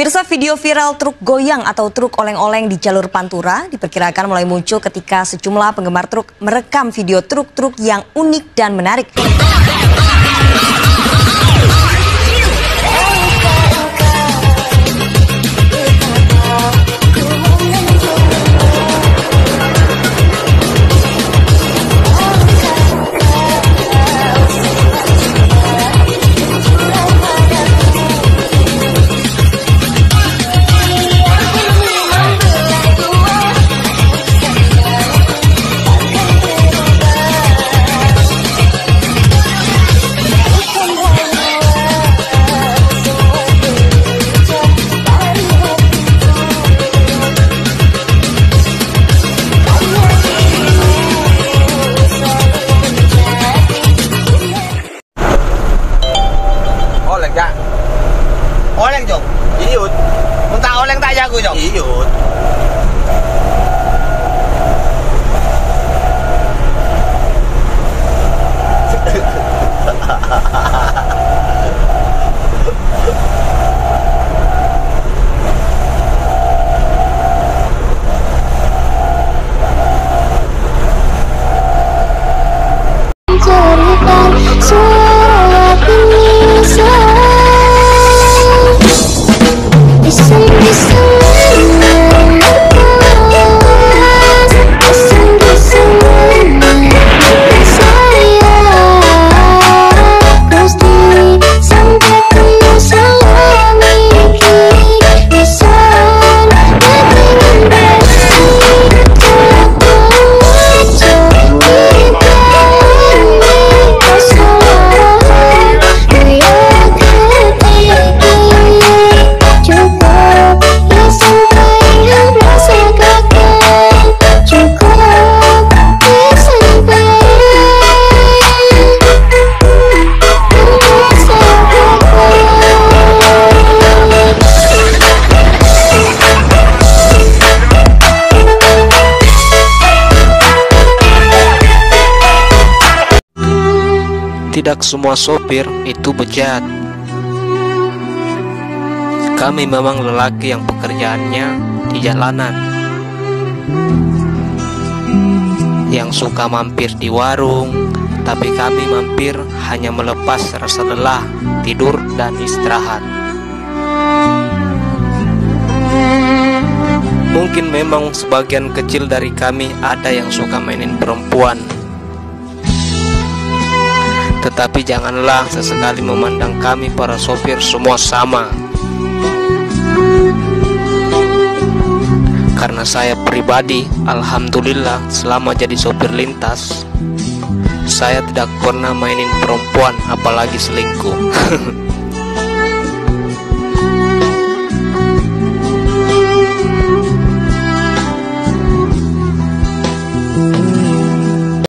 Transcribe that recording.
Pemirsa, video viral truk goyang atau truk oleng-oleng di jalur Pantura diperkirakan mulai muncul ketika sejumlah penggemar truk merekam video truk-truk yang unik dan menarik. Oleng Jok, iyut. Muntah oleng tak jago Jok. Iyut. Tidak semua sopir itu bejat. Kami memang lelaki yang pekerjaannya di jalanan, yang suka mampir di warung, tapi kami mampir hanya melepas rasa lelah, tidur dan istirahat. Mungkin memang sebagian kecil dari kami ada yang suka mainin perempuan, tetapi janganlah sesekali memandang kami para sopir semua sama. Karena saya pribadi, alhamdulillah, selama jadi sopir lintas, saya tidak pernah mainin perempuan, apalagi selingkuh.